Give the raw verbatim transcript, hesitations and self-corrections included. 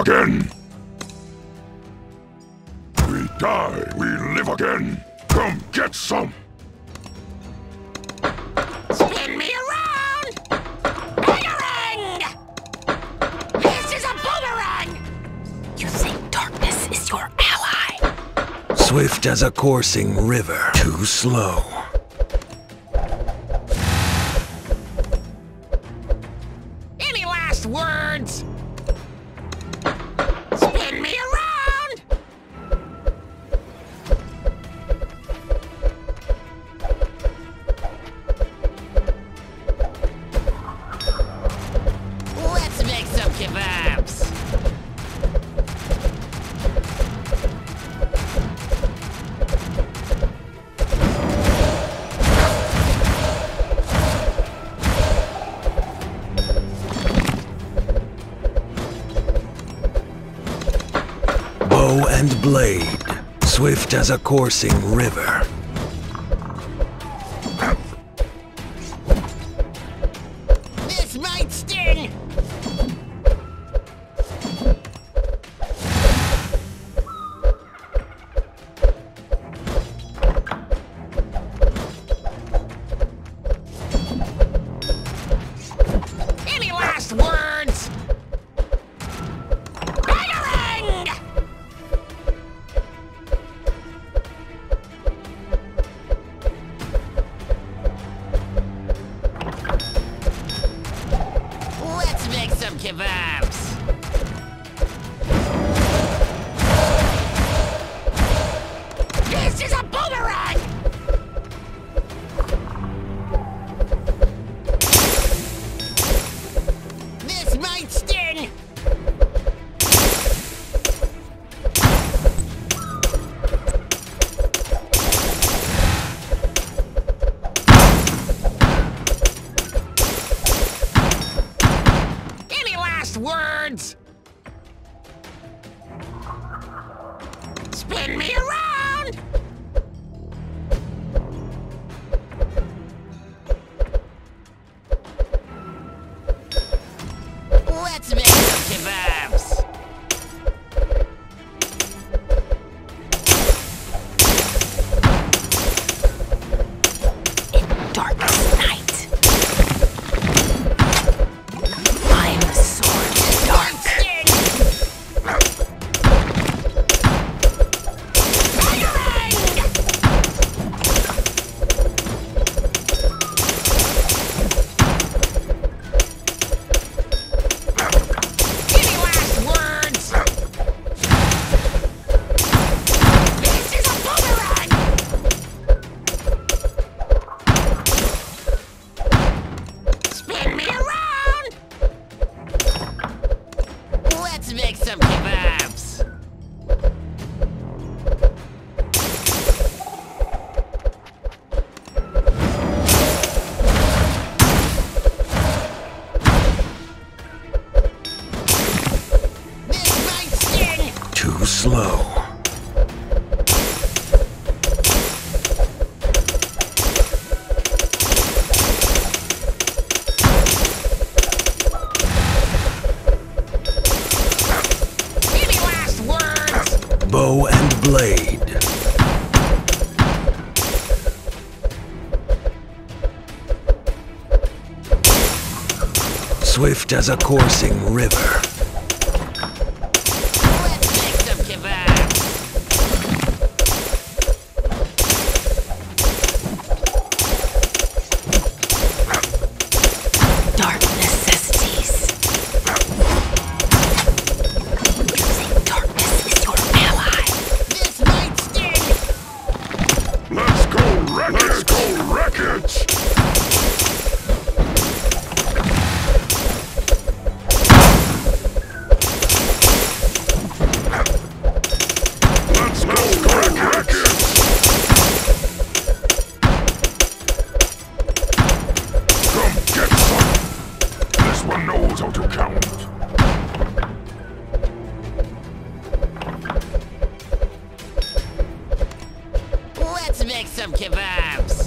again. We die, we live again. Come get some. Spin me around! Boomerang! This is a boomerang! You think darkness is your ally? Swift as a coursing river. Too slow. Any last words? Spin me around! Let's make some kebabs. Bow and blade. Swift as a coursing river. This might sting! Any last words? Boomerang! Let's make some kebabs. This is a boomerang! This might sting! Any last words? Spin me around! Let's make some kebabs. In darkest night, I'm the sword dark. Sting! Boomerang! Any last words? This is a boomerang! Spin me around! Let's make some kebabs. This might sting! Too slow. Any last words? Bow and blade. Swift as a coursing river. Let's make some kebabs. Dark necessities. You think darkness is your ally? This might sting! Let's go wreck it! Let's go wreck it! Let's go wreck it! Come get some. This one knows how to count. Let's make some kebabs.